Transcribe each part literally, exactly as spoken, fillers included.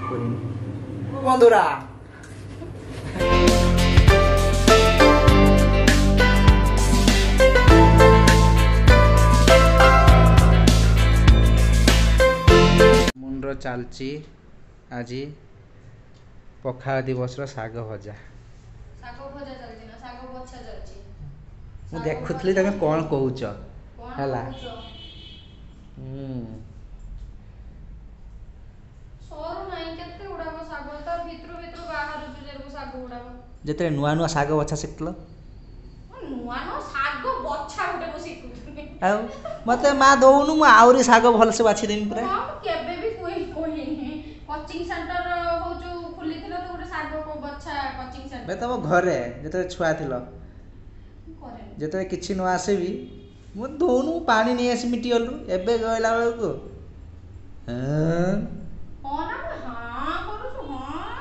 बंधुरा मुंडो चलची आज पखाल दिवस साग भजा साग भजा चलची ना साग बछा चलची मु देखुथली तमे कोन कहउछ हला हम्म सोरु नाही केते उडा को साग त भितरु भितरु बाहर जुजे को साग उडा जेते नुआ नुआ साग बछा सिखलो नुआ नुआ साग बछा उडे को सिखुथनी आ मते मा दउनु मु आउरी साग भल से बाछि देमी पुरा हां केबे भी कोई कोई कोचिंग सेंटर होजु खुली थिलो तो उडे साग को बछा कोचिंग सेंटर बे तम घरे जेते छुआ थिलो करे जेते किछि न आसे भी मु दउनु पानी नै आसी मिटियलु एबे गइला बेला को हां हां ना हां करू छु हां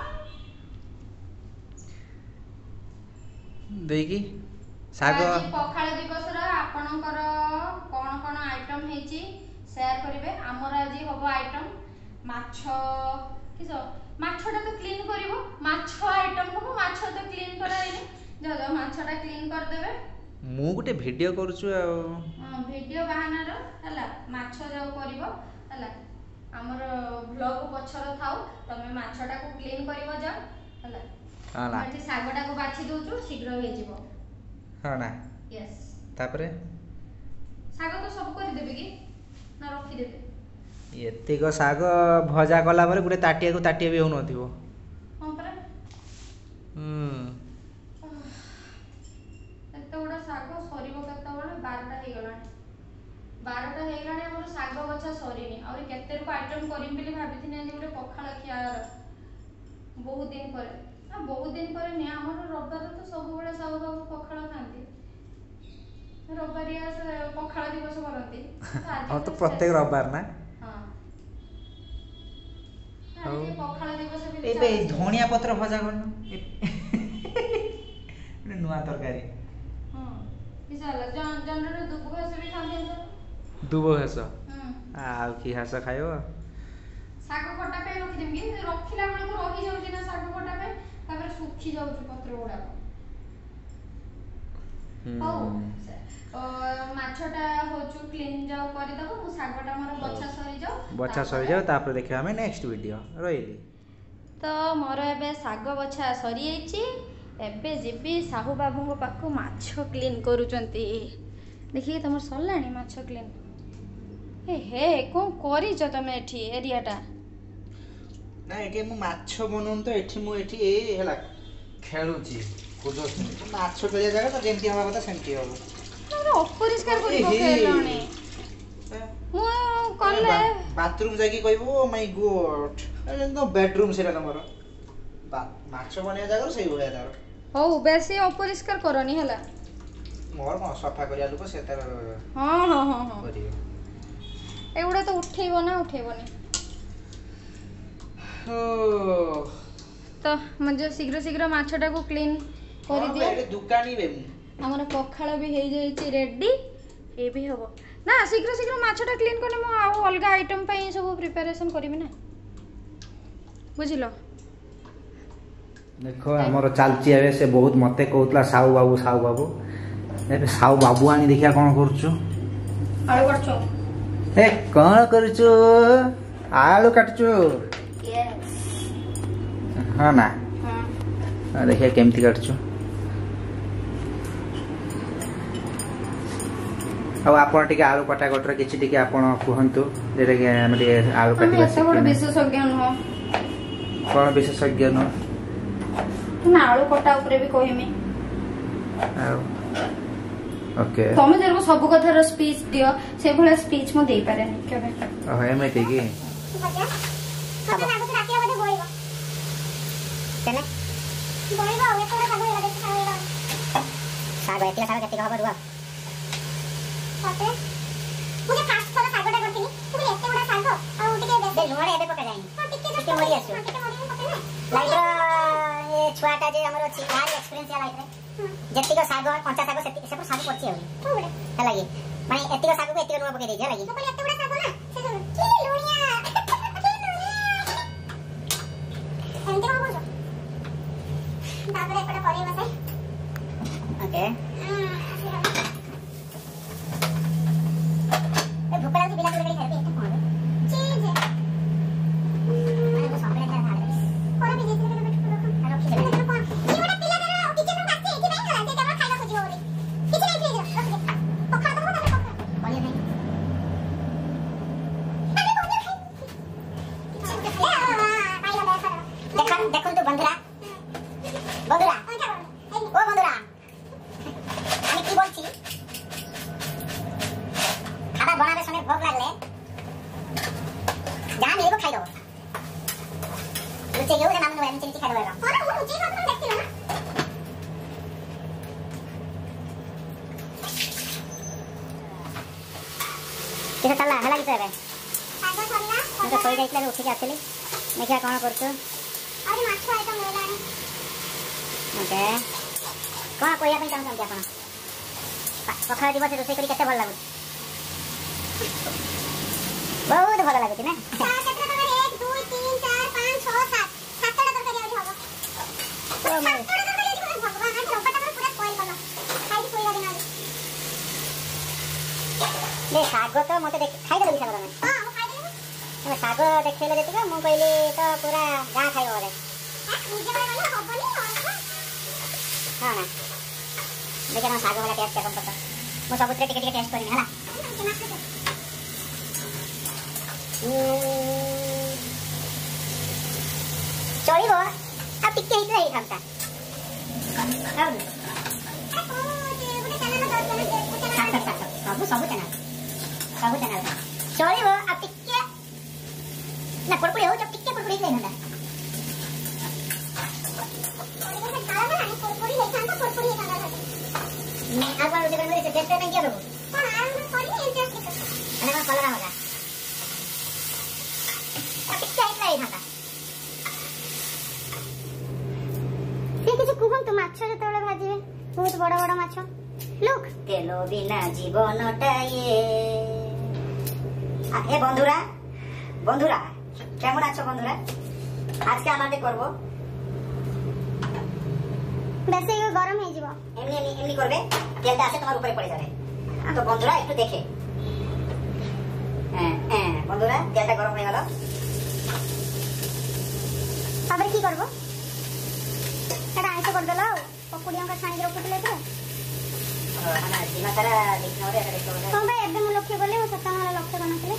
देखि साग आज पखाल दिवस रा आपनकर कोन कोन आइटम हेची शेयर करिवे हमर आज होबो आइटम माछो किसो माछोटा तो क्लीन करिवो माछो आइटम होबो माछो तो क्लीन कराइले जो जो माछोटा क्लीन कर देबे मु गुटे वीडियो करूछु आ हां वीडियो बहाना रो हला माछो जो करिवो हला हमर ब्लॉग पछर थाउ तमे माछोटा को क्लीन करिवो जा हला हला माटी सागटा को बाछि दोछु शीघ्र हे जिवो हां ना यस तापरे साग तो सब कर देबे की ना रखी देबे एतिक साग भजा कला पर गुटे ताटिया को ताटिया भी होनो थिबो हां पर हम एते उडा साग सरीबो कत्ता बळे बारह टा हे गला बारह टा हे गलाने हमर साग बछा सरीनी और केते रुको आइटम करिम बिली भाबिथिने जे गुटे पखाल खियार बहुत दिन पर आ बहुत दिन पर ने हमर रविवार तो सब बळे साग बाबू पखाल खांती रविवारिया से पखाल दिवस करती हां तो प्रत्येक रविवार ना हां आज पखाल दिवस भी एबे धनिया पत्र भजा करनो ने नुआ तरकारी हां बिचाला जन जनरे दुब घास भी खांते दुबो घास हम आ की घास खाइबो साग खटा पे रखि देम की रखिला बेले को रहि जाउची ना साग खटा पे तापर सुखी जाउची पत्र गुडा हौ माछटा होचु क्लीन जाओ करि दबो मु सागटा मोर बछा सरी जाओ बछा सरी जाओ तापर देखिबा हमें नेक्स्ट वीडियो रहिली तो मोर एबे साग बछा सरी आइची एबे जेबी साहू बाबू को पाखो माछो क्लीन करूचंती देखि तमर सरलाणी माछो क्लीन ए हे कोन करी छ तमे एठी एरियाटा ना एके मु माछो बनउन तो एठी मु एठी ए हेला खेलुची कुदो माछो खेलिया जागा तो जेंती हवा कथा सेंती हो अरे अपरिष्कार करी पकेलाणी मु कले बाथरूम जाकी कहबो ओ माय गॉड अरे नो बेडरूम सेरा तमरो माछो बनिया जागा सही होया तार हो बेसी अपरिष्कार करनी हला मोर को सफा करिया लोक से तार हां हां हां हां करियो एउडा तो उठेइबो ना उठेइबोनी ओ तो मजे शीघ्र शीघ्र माछटा को क्लीन करि दियो ए दुकानी बे हमर पखाल भी हे जाईची रेडी ए भी हबो ना शीघ्र शीघ्र माछटा क्लीन करने मो आ अलगा आइटम पई सब प्रिपरेशन करबी ना बुझिलो देखो हमर चालची आवे से बहुत मते कहतला साऊ बाबू साऊ बाबू ए साऊ बाबू आनी देखिया कोन करछु आलू काटछो ए कोन करछु आलू काटछु यस हां ना हां देखिया केमती काटछु अब आपण टिके आलू कटा कटर किछि टिके आपण कहंतु जेरे के हम टिके आलू काटी हम सब विशेषज्ञ न कोन विशेषज्ञ न ना आलू कटा ऊपर भी कहिमी ओके तमे जेरो सब कथार स्पीच दियो से भले स्पीच म देई पारे केबे ओ एमे टिके तेने बोलिबो ए तोरा साग एला देख साग एला साग एतिला साग केति कहबो रुआ पते मुझे फास्ट थोड़ा सागटा करथिनी मुझे एते बडा साग आ टिके दे लुआडे एबे पका जाई हां टिके टिके मरि आसु टिके मरि पके ना लाइक ए छुआटा जे हमर अछि यार एक्सपीरियंस या लाइक रे जेति को साग कंचा साग सेति से साग पछि आउ कोन बडे हला लागी माने एति को साग को एति को लुआ पके दे जा लागी तो एते बडा साग ना से की लुणिया की लुणिया तापर एपटा करी बसे ओके ए भूख लागती बिला करे खाते एटा कोन चीज माने तो सामने था भाड़ कोन भी जेसे के बैठ रखो रखी दे कोन ई ओटा पिला कर किचन में आछे एठी नहीं गला जे तमरा खाइला खोजी होरे किछ नहीं फ्रिज रख दे पखा दबो तमे पखा बोलिए नहीं देखो देखो तो बंधुरा बंधुरा ओ बंधुरा আমি কি বলছি খাবার বানানোর সময় ভোগ লাগলে যা মিলবো খাই দেবো লুচি গেও নাম নেব আমি চিনি খাই দেবো আরে ও লুচি খাবো দেখছিল না কিসে চালা হেলা কিসে রে সাগো সরলা ମୁଁ ତ ଶୋଇ ଯାଇଥିଲି ଉଠିକି ଆସିଲି ଦେଖିଆ କ'ଣ କରୁଛୁ ଆରେ ମାଛ ଆଇଟମ ମିଳିଲାଣି ଓକେ କ'ଣ କହିବା ପାଇଁ ଚାହୁଁଛନ୍ତି ଆପଣ ପଖାଳ ଦିବସ ରୋଷେଇ କରି କେତେ ଭଲ ଲାଗୁଛି ବହୁତ ଭଲ ଲାଗୁଛି ନା ତା କେତେ ତରକାରୀ ଏକ ଦୁଇ ତିନି ଚାରି ପାଞ୍ଚ ଛଅ ସାତ ସାତଟା ତରକାରୀ ଆଜି ହବ ଓ ମାଇ ସାତଟା ତରକାରୀ ଆଜି ହବ ଭଗବାନ ଆଜି ରବିବାରଟା ପୁରା ସ୍ପଏଲ କଲ ଖାଇକି ଶୋଇବା ଦିନ ଆଜି ରେ ଶାଗ ତ ମୋତେ ଦେଖି ଖାଇଦେଲୁ ଶାଗ ତମେ ହଁ ମୁଁ ଖାଇଦେବି ତମେ ଶାଗ ଦେଖେଇଲେ ଯେତିକି ମୁଁ କହିଲି ତ ପୁରା ଗାଁ ଖାଇବ ବୋଧେ ଆ ପୂଜା ବେଳେ ଗଲେ ହବନି ଅର୍ଥ ହଁ ନା ଦେଖିଆ ତମ ଶାଗ ବାଲା ଟେଷ୍ଟ କେମିତି କରୁଛ ମୁଁ ସବୁଥିରେ ଟିକେ ଟିକେ ଟେଷ୍ଟ କରିବି ହେଲା ଚଳିବ ଆଉ ଟିକେ ହେଇଥିଲେ ହେଇଥାନ୍ତା ହଉନି ସାତ ସାତ ସବୁ ସବୁ ଚ୍ୟାନେଲ ସବୁ ଚ୍ୟାନେଲ ଚଳିବ ଆଉ ଟିକେ ନା କୁଡ଼କୁଡ଼ି ହଉ ଟିକେ କୁଡ଼କୁଡ଼ି ହେଇଥାନ୍ତା ଆଉ କ'ଣ ରୋଷେଇ କରିବ ଟେଷ୍ଟ ପାଇଁ କିଏ ଦେବୁ ମାନେ କ'ଣ କଲରା ଭଜା ଆଉ ଟିକେ ହେଇଥିଲା ହେଇଥାନ୍ତା ସେ କିଛି କୁହନ୍ତୁ ମାଛ ଯେତେବେଳେ ଭାଜିବେ ବହୁତ ବଡ ବଡ ମାଛ ଲୁକ୍ তেল বিনা জীবনটা ইয়ে এ বন্ধুরা বন্ধুরা কেমন আছো বন্ধুরা আজকে আমাদের করব বেশি গরম হয়ে যাব এমনি এমনি এমনি করবে তেলটা আসে তোমার উপরে পড়ে যাবে তো বন্ধুরা একটু দেখে হ্যাঁ হ্যাঁ বন্ধুরা তেলটা গরম হয়ে গেল তারপরে কি করব এটা আইসে করে দিল পকুড়ি অঙ্কা ছানি রখুଥିଲେ তো মানে দিন সারা দেখি না এটা দেখতে হবে ହଁ ଭାଇ ଏବେ ମୁଁ ଲକ୍ଷ୍ୟ କଲି ମୁଁ ସତ ମହଲ ଲକ୍ଷ୍ୟ କରିନଥିଲି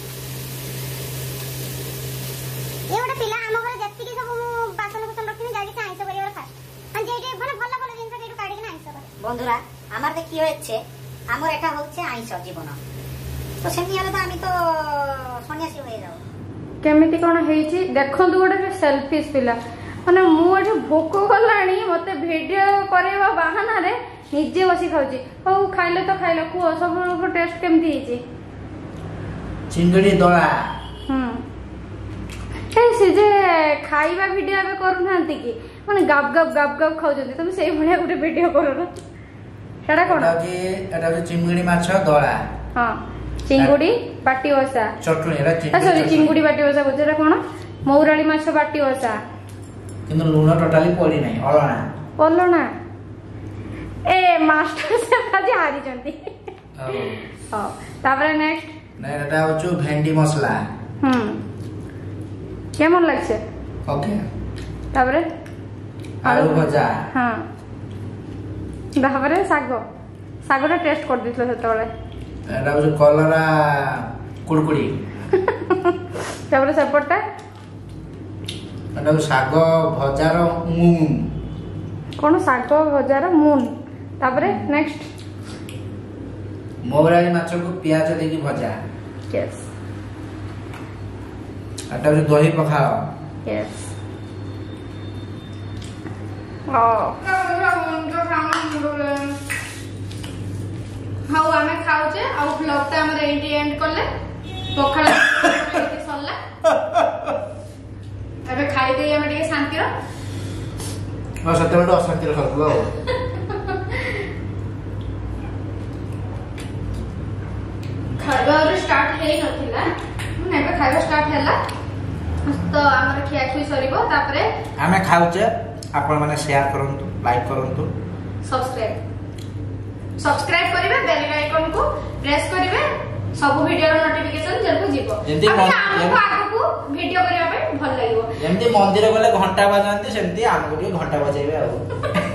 ଏ ଗୋଟେ ପିଲା ଆମ ଘରେ ଯେତିକି ସବୁ ମୁଁ ବାସନ କୁସନ ରଖିନି ଯାଇକି ଆଇଁଷ କରିବାର ଫାଷ୍ଟ ମାନେ ଯେଇଠି ମାନେ ଭଲ ଭଲ ଜିନିଷ ସେଇଠୁ କାଢିକି ଆଇଁଷ କରେ বন্ধুরা আমার কি হয়েছে আমার এটা হচ্ছে আইଁଷ জীবন তো সেমনি হলে তো আমি তো সন্ন্যাসী হয়ে যাব কেমিতি কোন ହେଇଛି ଦେଖନ୍ତୁ ଗୋଟେ ସେଲଫିସ୍ ପିଲା ମାନେ ମୁଁ ଏଠି ଭୋକ କଲାଣି ମତେ ଭିଡିଓ କରିବା ବାହାନାରେ ନିଜେ ବସି ଖାଉଛି ହଉ ଖାଇଲେ ତ ଖାଇଲେ କୁହ ସବୁ ଟେଷ୍ଟ କେମିତି ହେଇଛି ଚିଙ୍ଗୁଡ଼ି ଦଳା ହୁଁ ଏ ସେ ଯେ ଖାଇବା ଭିଡିଓ ଏବେ କରୁନାହାନ୍ତି କି ମାନେ ଗାବ ଗାବ ଗାବ ଗାବ ଖାଉଛନ୍ତି ତମେ ସେଇ ଭଳିଆ ଗୋଟେ ଭିଡିଓ କରୁନ ସେଟା କଣ এটা হচ্ছে চিঙ্গুড়ি মাছ দଳା ହଁ ଚିଙ୍ଗୁଡି ବାଟି ବସା চটুনি এটা ସରି ଚିଙ୍ଗୁଡି ବାଟି ବସା ବୁଝ ଏଟା କଣ ମଉରାଳି ମାଛ ବାଟି ବସା কিন্তু লুଣ ଟୋଟାଲି ପଡି ନାହିଁ ଅଲଣା ପଲଣା ଏ ମାଷ୍ଟର ସେଫ୍ ଆଜି ହାରିଛନ୍ତି ହଉ ତାପରେ ନେକ୍ସଟ না এটা হচ্ছে ভেন্ডি মশলা হুম কেমন লাগছে ওকে তারপরে আলু ভজা হ্যাঁ তারপরে শাগ শাগটা টেস্ট করে দিছিল সেতবেলে এটা হচ্ছে কলরা কুড়কুড়ি তারপরে সেপটটা এটা হচ্ছে শাগ ভজার মুং কোন শাগ ভজার মুন তারপরে নেক্সট মৌরালি মাছକୁ ପିଆଜ ଦେଇକି ଭଜା यस এটা হচ্ছে দহি পখাଳ यस ও হাউ ଆମେ ଖାଉଛେ ଆଉ ବ୍ଲଗଟା ଆମର ଏଇଠି ଏଣ୍ଡ କଲେ ପଖାଳ ଏଇଠି ସରିଲା ଏବେ ଖାଇଦେଇ ଆମେ ଟିକେ ଶାନ୍ତିର ଆଉ ସେତେବେଳେ ଅଶାନ୍ତିର ଖାଉଥିଲ ଆଉ ଖାଇବା ଷ୍ଟାର୍ଟ ହେଇନଥିଲା ଏବେ ଖାଇବା ଷ୍ଟାର୍ଟ ହେଲା ତ ଆମର ଖିଆଖୁଇ ସରିବ ତାପରେ ଆମେ ଖାଉଛେ ଆପଣ ମାନେ ସେୟାର କରନ୍ତୁ लाइक करंतु सब्सक्राइब सब्सक्राइब करिवे बेल आइकन को प्रेस करिवे सब वीडियो रो नोटिफिकेशन जल्दी जीवो एंती हमको आगो को वीडियो करिया पे भल लागिवो जेमती मंदिर गले घंटा बजांती सेमती हमको घंटा बजाइबे आ